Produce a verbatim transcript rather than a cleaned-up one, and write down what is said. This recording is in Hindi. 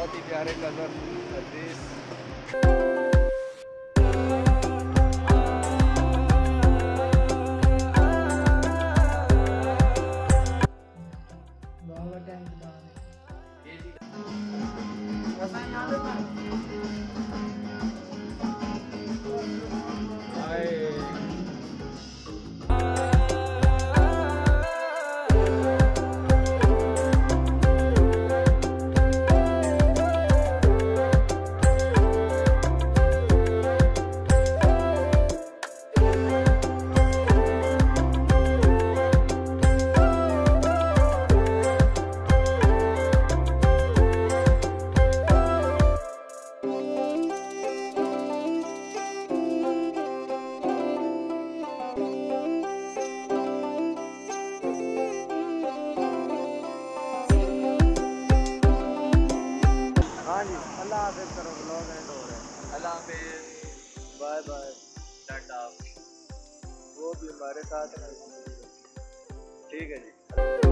बहुत ही प्यारे कज़न अजीज। हाँ जी, अल्लाह हाफिज़ करो, ब्लॉग एंड हो रहा है। अल्लाह हाफिज़, बाय बाय, टाटा। वो भी हमारे साथ है। ठीक है जी।